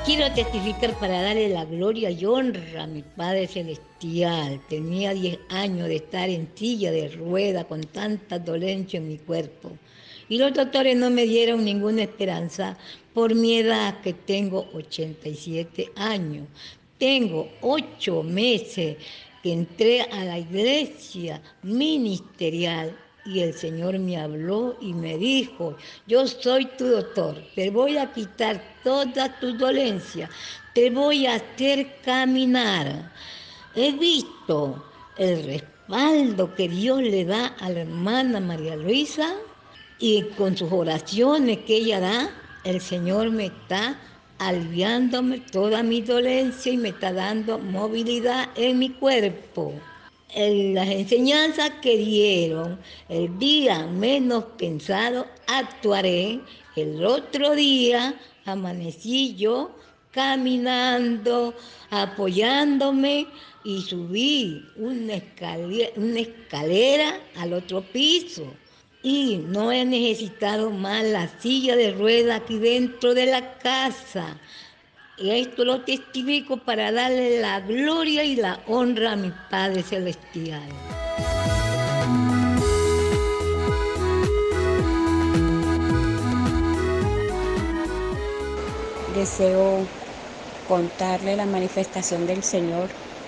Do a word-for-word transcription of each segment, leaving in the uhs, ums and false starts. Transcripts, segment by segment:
quiero testificar para darle la gloria y honra a mi Padre Celestial. Tenía diez años de estar en silla de rueda con tanta dolencia en mi cuerpo. Y los doctores no me dieron ninguna esperanza por mi edad, que tengo ochenta y siete años. Tengo ocho meses que entré a la iglesia ministerial y el Señor me habló y me dijo: yo soy tu doctor, te voy a quitar toda tu dolencia, te voy a hacer caminar. He visto el respaldo que Dios le da a la hermana María Luisa, y con sus oraciones que ella da, el Señor me está aliviándome toda mi dolencia y me está dando movilidad en mi cuerpo. En las enseñanzas que dieron, el día menos pensado actuaré. El otro día amanecí yo caminando, apoyándome, y subí una escalera, una escalera al otro piso. Y no he necesitado más la silla de ruedas aquí dentro de la casa. Y esto lo testifico para darle la gloria y la honra a mi Padre Celestial. Deseo contarle la manifestación del Señor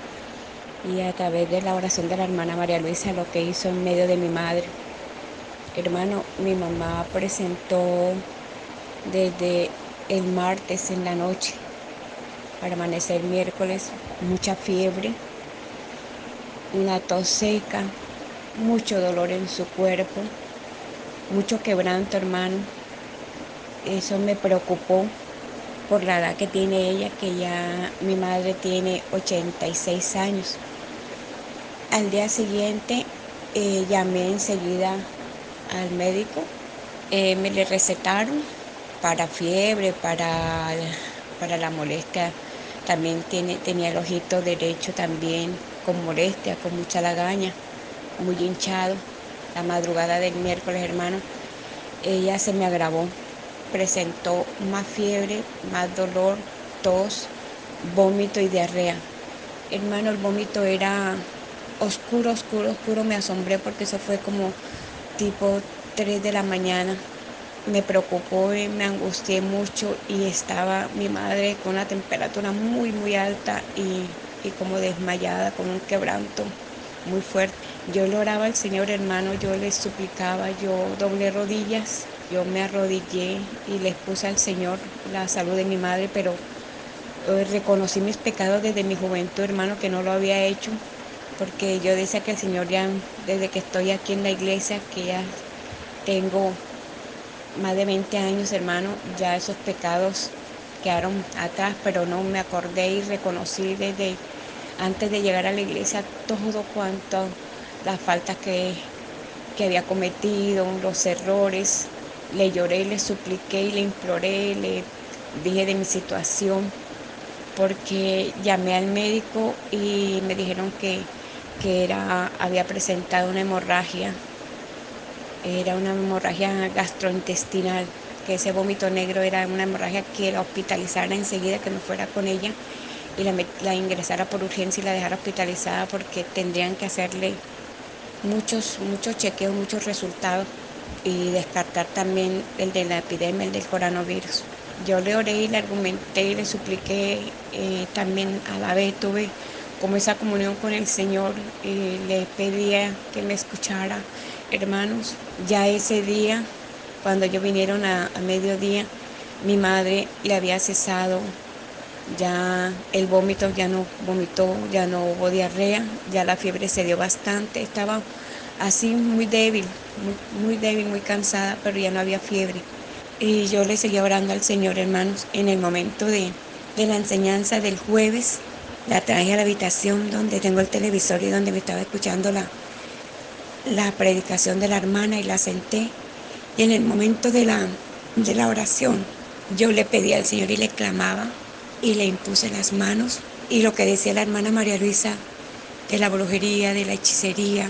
y a través de la oración de la hermana María Luisa lo que hizo en medio de mi madre. Hermano, mi mamá presentó desde el martes en la noche para amanecer miércoles mucha fiebre, una tos seca, mucho dolor en su cuerpo, mucho quebranto, hermano. Eso me preocupó por la edad que tiene ella, que ya mi madre tiene ochenta y seis años. Al día siguiente eh, llamé enseguida al médico, eh, me le recetaron para fiebre, para, para la molestia. También tiene, tenía el ojito derecho también con molestia, con mucha lagaña, muy hinchado. La madrugada del miércoles, hermano, ella se me agravó. Presentó más fiebre, más dolor, tos, vómito y diarrea. Hermano, el vómito era oscuro, oscuro, oscuro. Me asombré porque eso fue como tipo tres de la mañana. Me preocupó y me angustié mucho, y estaba mi madre con una temperatura muy, muy alta y, y como desmayada, con un quebranto muy fuerte. Yo le oraba al Señor, hermano, yo le suplicaba, yo doblé rodillas, yo me arrodillé y les puse al Señor la salud de mi madre, pero eh, reconocí mis pecados desde mi juventud, hermano, que no lo había hecho, porque yo decía que el Señor ya, desde que estoy aquí en la iglesia, que ya tengo más de veinte años, hermano, ya esos pecados quedaron atrás, pero no me acordé y reconocí desde antes de llegar a la iglesia todo cuanto, las faltas que, que había cometido, los errores. Le lloré, le supliqué y le imploré, le dije de mi situación, porque llamé al médico y me dijeron que, que era, había presentado una hemorragia. Era una hemorragia gastrointestinal, que ese vómito negro era una hemorragia que la hospitalizara enseguida, que me fuera con ella y la, la ingresara por urgencia y la dejara hospitalizada, porque tendrían que hacerle muchos, muchos chequeos, muchos resultados, y descartar también el de la epidemia, el del coronavirus. Yo le oré y le argumenté y le supliqué, eh, también a la vez tuve como esa comunión con el Señor, y le pedía que me escuchara. Hermanos, ya ese día, cuando ellos vinieron a, a mediodía, mi madre le había cesado ya el vómito, ya no vomitó, ya no hubo diarrea, ya la fiebre se dio bastante, estaba así muy débil, muy, muy débil, muy cansada, pero ya no había fiebre. Y yo le seguía orando al Señor, hermanos. En el momento de, de la enseñanza del jueves, la traje a la habitación donde tengo el televisor y donde me estaba escuchando la, la predicación de la hermana, y la senté. Y en el momento de la, de la oración, yo le pedí al Señor y le clamaba y le impuse las manos. Y lo que decía la hermana María Luisa de la brujería, de la hechicería,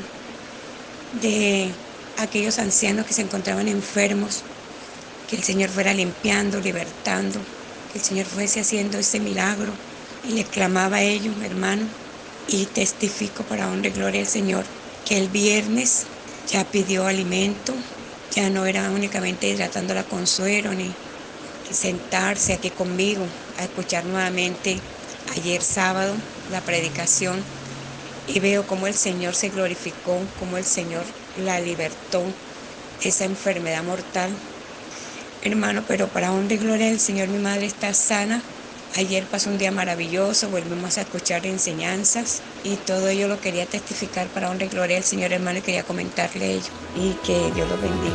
de aquellos ancianos que se encontraban enfermos, que el Señor fuera limpiando, libertando, que el Señor fuese haciendo ese milagro. Y le clamaba a ellos, hermano, y testifico para honra y gloria al Señor, que el viernes ya pidió alimento, ya no era únicamente hidratándola con suero, ni sentarse aquí conmigo a escuchar nuevamente ayer sábado la predicación, y veo cómo el Señor se glorificó, cómo el Señor la libertó de esa enfermedad mortal. Hermano, pero para honra y gloria del Señor, mi madre está sana. Ayer pasó un día maravilloso, volvimos a escuchar enseñanzas y todo ello lo quería testificar para honra y gloria del Señor, hermano, y quería comentarle ello. Y que Dios lo bendiga.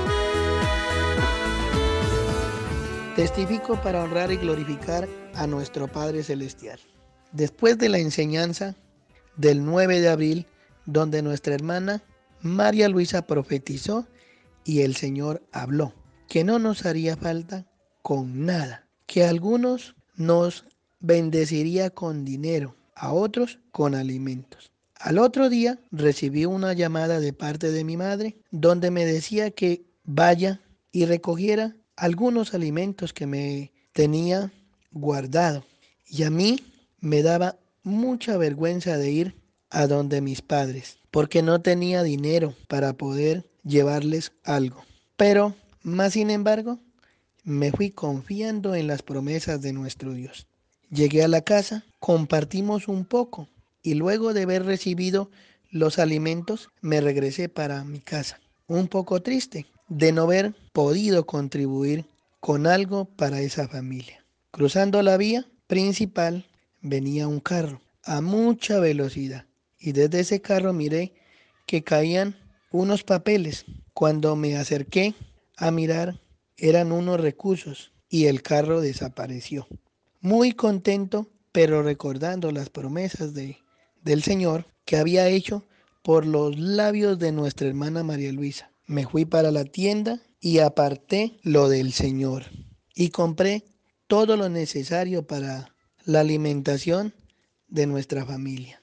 Testifico para honrar y glorificar a nuestro Padre Celestial. Después de la enseñanza del nueve de abril, donde nuestra hermana María Luisa profetizó y el Señor habló, que no nos haría falta con nada, que a algunos nos bendeciría con dinero, a otros con alimentos. Al otro día recibí una llamada de parte de mi madre, donde me decía que vaya y recogiera algunos alimentos que me tenía guardado. Y a mí me daba mucha vergüenza de ir a donde mis padres, porque no tenía dinero para poder llevarles algo. Pero, más sin embargo, me fui confiando en las promesas de nuestro Dios. Llegué a la casa, compartimos un poco y luego de haber recibido los alimentos me regresé para mi casa, un poco triste de no haber podido contribuir con algo para esa familia. Cruzando la vía principal venía un carro a mucha velocidad y desde ese carro miré que caían unos papeles. Cuando me acerqué a mirar, eran unos recursos y el carro desapareció. Muy contento, pero recordando las promesas de, del Señor que había hecho por los labios de nuestra hermana María Luisa. Me fui para la tienda y aparté lo del Señor y compré todo lo necesario para la alimentación de nuestra familia.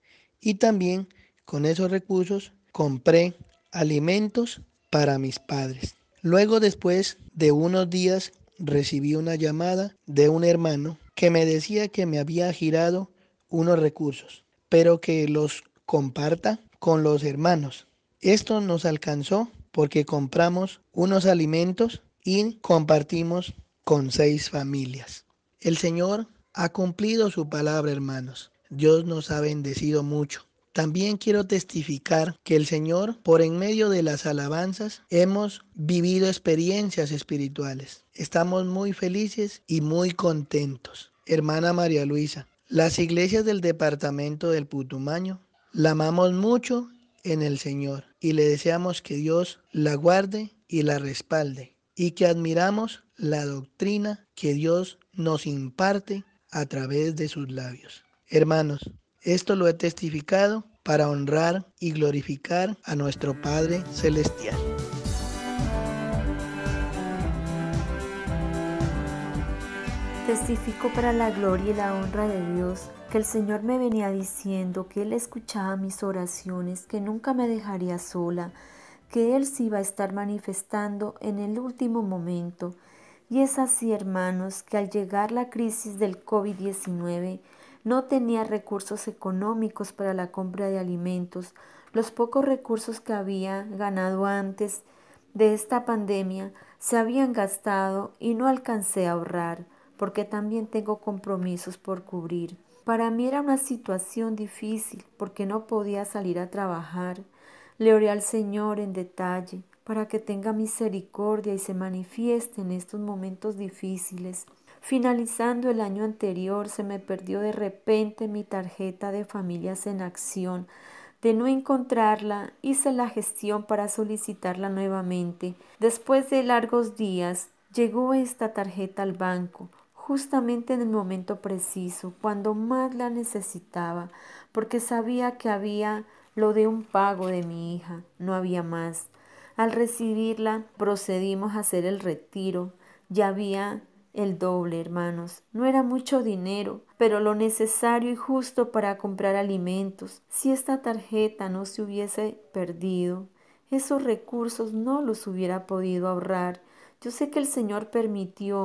Y también con esos recursos compré alimentos para mis padres. Luego, después de unos días, recibí una llamada de un hermano que me decía que me había girado unos recursos, pero que los comparta con los hermanos. Esto nos alcanzó porque compramos unos alimentos y compartimos con seis familias. El Señor ha cumplido su palabra, hermanos. Dios nos ha bendecido mucho. También quiero testificar que el Señor, por en medio de las alabanzas, hemos vivido experiencias espirituales. Estamos muy felices y muy contentos. Hermana María Luisa, las iglesias del departamento del Putumayo la amamos mucho en el Señor y le deseamos que Dios la guarde y la respalde y que admiramos la doctrina que Dios nos imparte a través de sus labios. Hermanos, esto lo he testificado para honrar y glorificar a nuestro Padre Celestial. Testifico para la gloria y la honra de Dios que el Señor me venía diciendo que Él escuchaba mis oraciones, que nunca me dejaría sola, que Él se iba a estar manifestando en el último momento. Y es así, hermanos, que al llegar la crisis del COVID diecinueve, no tenía recursos económicos para la compra de alimentos. Los pocos recursos que había ganado antes de esta pandemia se habían gastado y no alcancé a ahorrar, porque también tengo compromisos por cubrir. Para mí era una situación difícil porque no podía salir a trabajar. Le oré al Señor en detalle para que tenga misericordia y se manifieste en estos momentos difíciles. Finalizando el año anterior, se me perdió de repente mi tarjeta de Familias en Acción. De no encontrarla, hice la gestión para solicitarla nuevamente. Después de largos días, llegó esta tarjeta al banco, justamente en el momento preciso, cuando más la necesitaba, porque sabía que había lo de un pago de mi hija, no había más. Al recibirla, procedimos a hacer el retiro. Ya había el doble, hermanos. No era mucho dinero, pero lo necesario y justo para comprar alimentos. Si esta tarjeta no se hubiese perdido, esos recursos no los hubiera podido ahorrar. Yo sé que el Señor permitió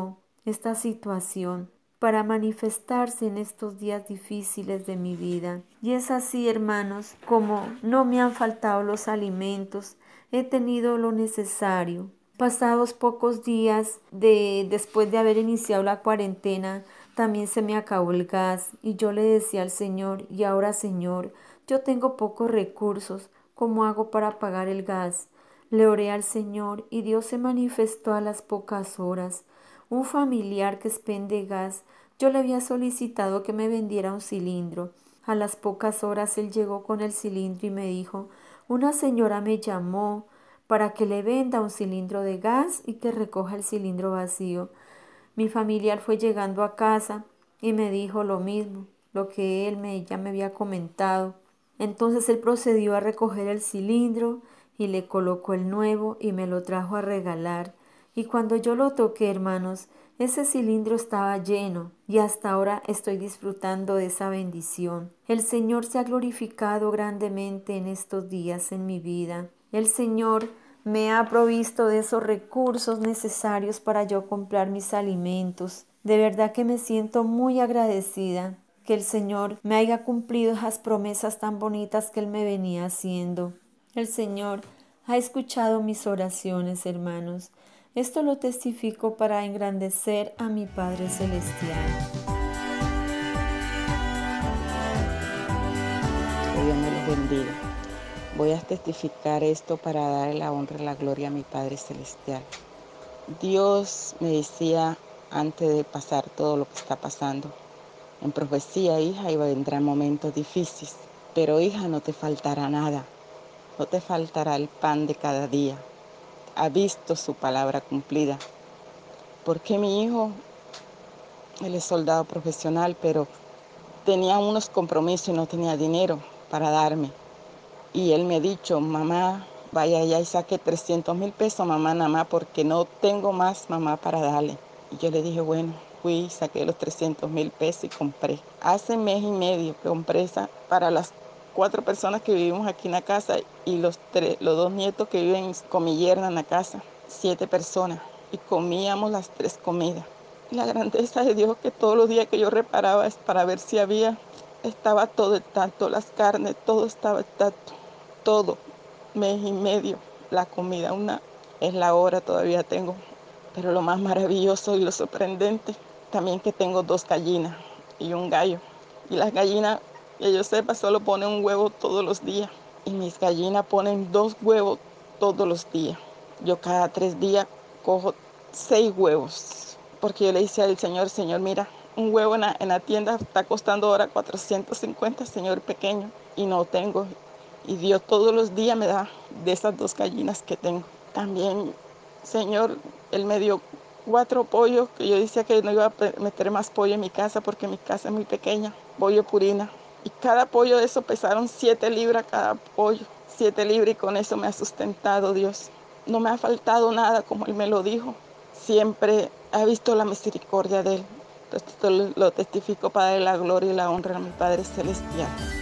esta situación para manifestarse en estos días difíciles de mi vida. Y es así, hermanos, como no me han faltado los alimentos, he tenido lo necesario. Pasados pocos días de después de haber iniciado la cuarentena, también se me acabó el gas y yo le decía al Señor, y ahora Señor, yo tengo pocos recursos, ¿cómo hago para pagar el gas? Le oré al Señor y Dios se manifestó a las pocas horas. Un familiar que expende gas, yo le había solicitado que me vendiera un cilindro. A las pocas horas él llegó con el cilindro y me dijo, una señora me llamó para que le venda un cilindro de gas y que recoja el cilindro vacío. Mi familiar fue llegando a casa y me dijo lo mismo, lo que él me, ya me había comentado. Entonces él procedió a recoger el cilindro y le colocó el nuevo y me lo trajo a regalar. Y cuando yo lo toqué, hermanos, ese cilindro estaba lleno y hasta ahora estoy disfrutando de esa bendición. El Señor se ha glorificado grandemente en estos días en mi vida. El Señor me ha provisto de esos recursos necesarios para yo comprar mis alimentos. De verdad que me siento muy agradecida que el Señor me haya cumplido esas promesas tan bonitas que Él me venía haciendo. El Señor ha escuchado mis oraciones, hermanos. Esto lo testifico para engrandecer a mi Padre Celestial. Que Dios me los bendiga. Voy a testificar esto para dar la honra y la gloria a mi Padre Celestial. Dios me decía antes de pasar todo lo que está pasando, en profecía, hija, iba a vendrán momentos difíciles, pero hija, no te faltará nada, no te faltará el pan de cada día. Ha visto su palabra cumplida. Porque mi hijo, él es soldado profesional, pero tenía unos compromisos y no tenía dinero para darme. Y él me ha dicho, mamá, vaya allá y saque trescientos mil pesos, mamá, nada más, porque no tengo más, mamá, para darle. Y yo le dije, bueno, fui, saqué los trescientos mil pesos y compré. Hace mes y medio que compré esa para las cuatro personas que vivimos aquí en la casa y los, tres, los dos nietos que viven con mi yerna en la casa, siete personas. Y comíamos las tres comidas. La grandeza de Dios que todos los días que yo reparaba es para ver si había, estaba todo intacto, las carnes, todo estaba intacto. Todo, mes y medio, la comida, una es la hora, todavía tengo. Pero lo más maravilloso y lo sorprendente, también que tengo dos gallinas y un gallo. Y las gallinas, que yo sepa, solo ponen un huevo todos los días. Y mis gallinas ponen dos huevos todos los días. Yo cada tres días cojo seis huevos. Porque yo le decía al Señor, Señor, mira, un huevo en la, en la tienda está costando ahora cuatrocientos cincuenta, Señor, pequeño. Y no tengo. Y Dios todos los días me da de esas dos gallinas que tengo. También, Señor, Él me dio cuatro pollos, que yo decía que no iba a meter más pollo en mi casa porque mi casa es muy pequeña, pollo purina. Y cada pollo de eso pesaron siete libras cada pollo, siete libras, y con eso me ha sustentado Dios. No me ha faltado nada, como Él me lo dijo. Siempre ha visto la misericordia de Él. Entonces, esto lo testifico para darle la gloria y la honra a mi Padre Celestial.